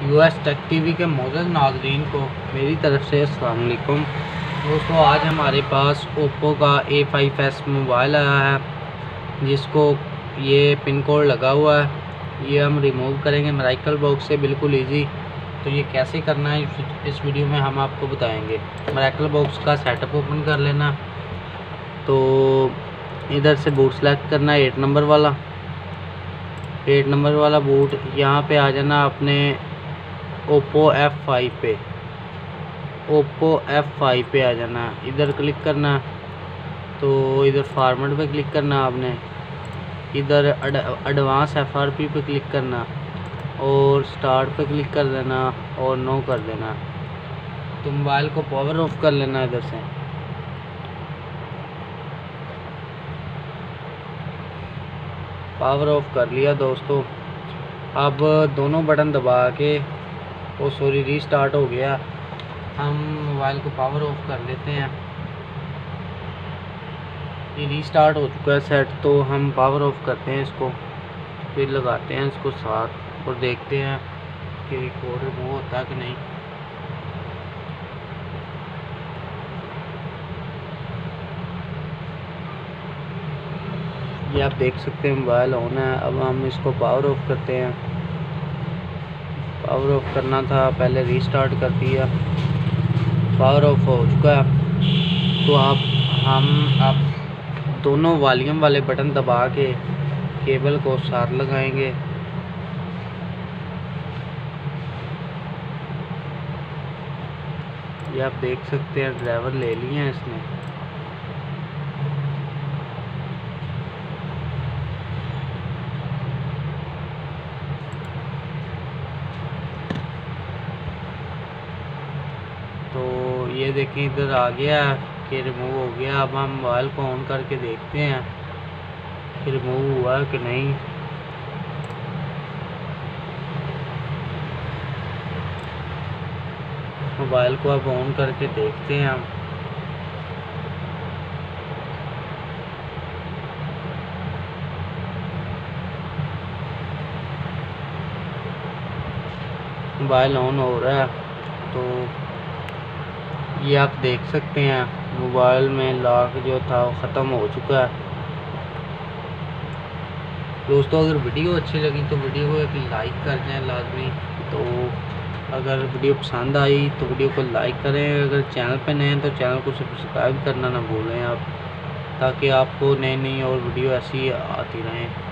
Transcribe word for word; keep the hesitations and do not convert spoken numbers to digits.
US tech TV के मौजूद नाज़रीन को मेरी तरफ़ से अस्सलाम वालेकुम। दोस्तों, आज हमारे पास ओप्पो का ए फाइव एस मोबाइल आया है जिसको ये पिन कोड लगा हुआ है। ये हम रिमूव करेंगे मेरेकल बॉक्स से, बिल्कुल इजी। तो ये कैसे करना है इस वीडियो में हम आपको बताएंगे। मेरेकल बॉक्स का सेटअप ओपन कर लेना। तो इधर से बूट सेलेक्ट करना है, एट नंबर वाला एट नंबर वाला बूट। यहाँ पे आ जाना अपने ओप्पो एफ फाइव पे ओप्पो एफ फाइव पे आ जाना। इधर क्लिक करना, तो इधर फॉर्मेट पे क्लिक करना आपने। इधर एडवांस एफ आर पी पे क्लिक करना और स्टार्ट पे क्लिक कर देना और नो कर देना। तो मोबाइल को पावर ऑफ कर लेना इधर से। पावर ऑफ कर लिया दोस्तों। अब दोनों बटन दबा के, ओ सॉरी रीस्टार्ट हो गया। हम मोबाइल को पावर ऑफ कर लेते हैं। ये रीस्टार्ट हो चुका है सेट, तो हम पावर ऑफ करते हैं इसको, फिर लगाते हैं इसको साथ और देखते हैं कि रिकॉर्ड रिमूव होता है कि नहीं। ये आप देख सकते हैं मोबाइल ऑन है। अब हम इसको पावर ऑफ करते हैं। पावर ऑफ करना था, पहले रीस्टार्ट कर दिया। पावर ऑफ हो चुका है। तो आप हम आप दोनों वॉल्यूम वाले बटन दबा के केबल को साथ लगाएंगे। ये आप देख सकते हैं ड्राइवर ले लिए हैं इसने। तो ये देखें इधर आ गया कि रिमूव हो गया। अब हम मोबाइल को ऑन करके देखते हैं कि रिमूव हुआ कि नहीं। मोबाइल को अब ऑन करके देखते हैं हम। मोबाइल ऑन हो रहा है। तो ये आप देख सकते हैं मोबाइल में लॉक जो था वो ख़त्म हो चुका है। दोस्तों, अगर वीडियो अच्छी लगी तो वीडियो को एक लाइक कर दें लाजमी। तो अगर वीडियो पसंद आई तो वीडियो को लाइक करें। अगर चैनल पे नए हैं तो चैनल को सब्सक्राइब करना ना भूलें आप, ताकि आपको नई नई और वीडियो ऐसी आती रहें।